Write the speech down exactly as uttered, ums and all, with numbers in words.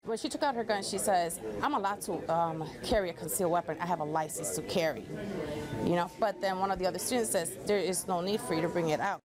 When she took out her gun, she says, I'm allowed to um, carry a concealed weapon. I have a license to carry, you know. But then one of the other students says, there is no need for you to bring it out.